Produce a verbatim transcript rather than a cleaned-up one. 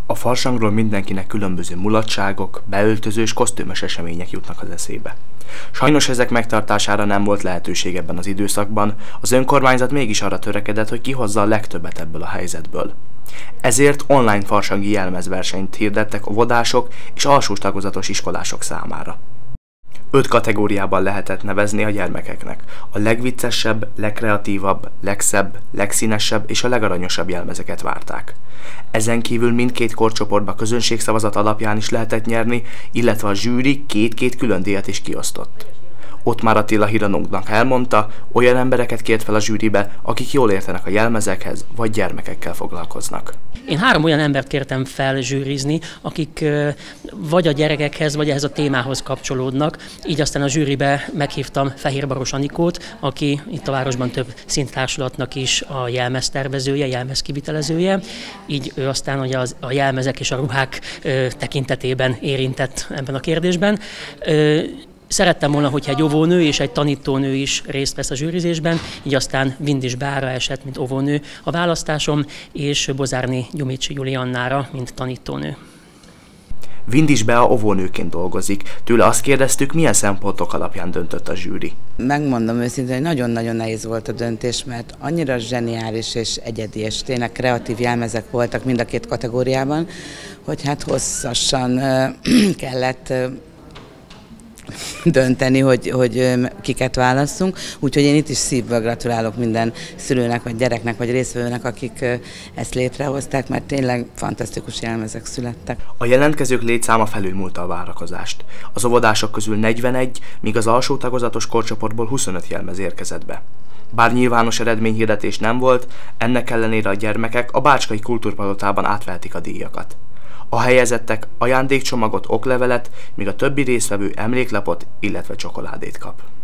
A farsangról mindenkinek különböző mulatságok, beöltözős, kosztümös események jutnak az eszébe. Sajnos ezek megtartására nem volt lehetőség ebben az időszakban, az önkormányzat mégis arra törekedett, hogy kihozza a legtöbbet ebből a helyzetből. Ezért online farsangi jelmezversenyt hirdettek óvodások és alsós tagozatos iskolások számára. Öt kategóriában lehetett nevezni a gyermekeknek. A legviccesebb, legkreatívabb, legszebb, legszínesebb és a legaranyosabb jelmezeket várták. Ezen kívül mindkét korcsoportba közönségszavazat alapján is lehetett nyerni, illetve a zsűri két-két külön díjat is kiosztott. Ottmár Attila híradónknak elmondta, olyan embereket kért fel a zsűribe, akik jól értenek a jelmezekhez, vagy gyermekekkel foglalkoznak. Én három olyan embert kértem fel zsűrizni, akik vagy a gyerekekhez, vagy ehhez a témához kapcsolódnak. Így aztán a zsűribe meghívtam Fehérbaros Anikót, aki itt a városban több színtársulaatnak is a jelmeztervezője, jelmezkivitelezője. Így ő aztán ugye az, a jelmezek és a ruhák tekintetében érintett ebben a kérdésben. Szerettem volna, hogyha egy óvónő és egy tanítónő is részt vesz a zsűrizésben, így aztán Vindis Beára esett, mint óvónő a választásom, és Bozárné Gyumicsi Juliannára, mint tanítónő. Vindis Bea óvónőként dolgozik. Tőle azt kérdeztük, milyen szempontok alapján döntött a zsűri. Megmondom őszintén, hogy nagyon-nagyon nehéz volt a döntés, mert annyira zseniális és egyedi és tényleg kreatív jelmezek voltak mind a két kategóriában, hogy hát hosszasan uh, kellett uh, dönteni, hogy, hogy kiket válasszunk. Úgyhogy én itt is szívből gratulálok minden szülőnek, vagy gyereknek, vagy résztvevőnek, akik ezt létrehozták, mert tényleg fantasztikus jelmezek születtek. A jelentkezők létszáma felülmúlta a várakozást. Az óvodások közül negyvenegy, míg az alsó tagozatos korcsoportból huszonöt jelmez érkezett be. Bár nyilvános eredményhirdetés nem volt, ennek ellenére a gyermekek a Bácskai Kultúrpalotában átvehetik a díjakat. A helyezettek ajándékcsomagot, oklevelet, míg a többi résztvevő emléklapot, illetve csokoládét kap.